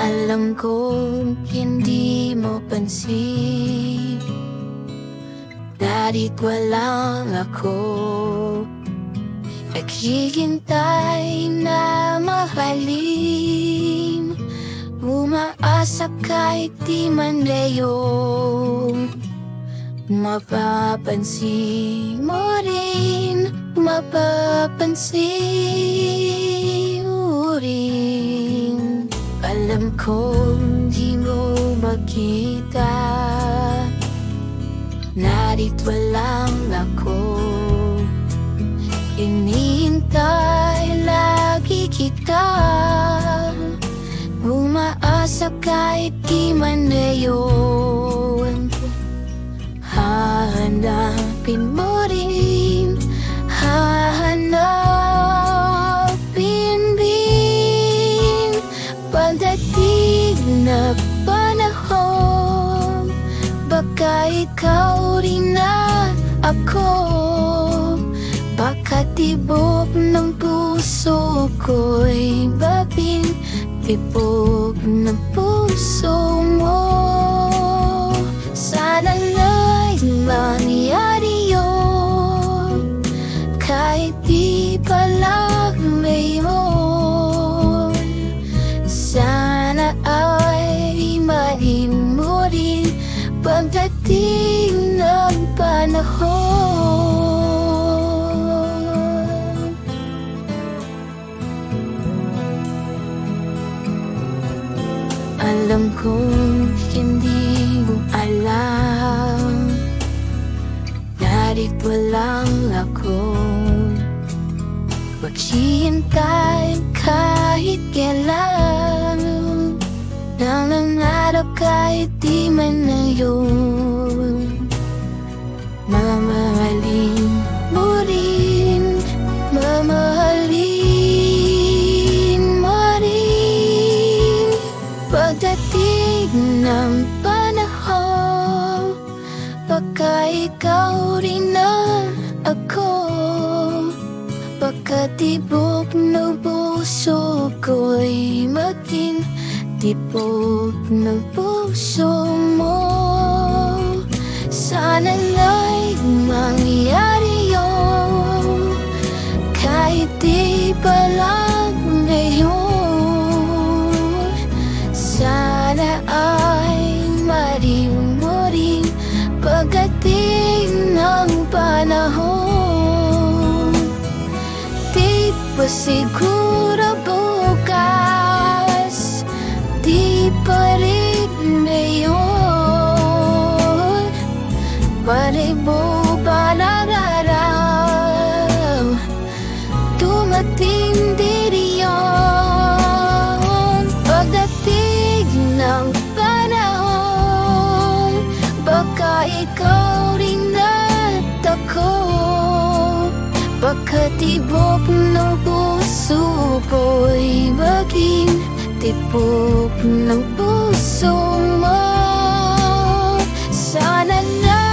Alam kong hindi mo pansin, dahit walang ako. Naghihintay na mahalin, umaasa kahit di man layong mapapansin mo rin, mapapansin mo rin. Alam kong di mo makita, narit walang ako. Inihintay lagi kita, umaasa kahit di man ngayon. Hahanapin mo rin, hahanapin din. Pagdating na panahon, baka ikaw rin na ako. Baka tibok ng puso ko'y babin, tibok ng puso mo. Sana na'y mangyari yun, kahit di pala ngayon. Sana ay mahin mo rin pagdating ng panahon. Alam kong hindi mo alam, narit walang ako. Maghihintay kahit kailan, nangangarap kahit di man ngayon. Mamahalin mo rin, mamahalin mo rin. Pagdating ng panahon, baka ikaw rin na ako. Baka tibok ng puso ko'y maging tibok ng puso mo. Sana na'y mangyari yun, kahit di pala ngayon. Sana ay mariw mo rin pagdating ng panahon. Di pa siguro bukas, di pa rin ngayon. Paribo pa ng araw, dumating din yun. Pagdating ng panahon, baka ikaw rin at ako. Baka tibok ng puso ko'y maging tibok ng puso mo. Sana na